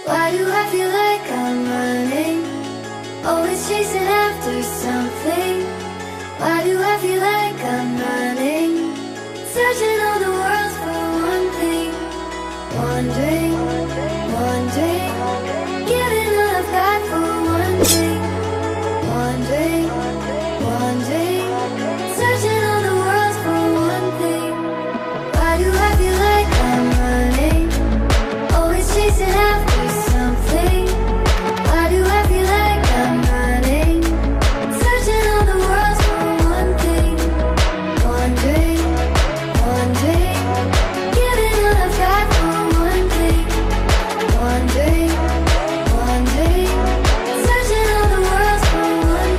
Why do I feel like I'm running? Always chasing after something. Why do I feel like I'm running? Searching all the world for one thing. Wondering, wondering, giving all I've got for one thing. Wondering, wondering, searching all the world for one thing. Why do I feel like I'm running? Always chasing after something. Why do I feel like I'm running? Searching all the world for one thing. Wondering, wondering, giving all I've got for one thing. Wondering, wondering, searching all the world for one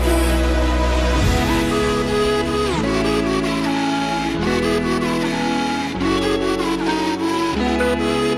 thing.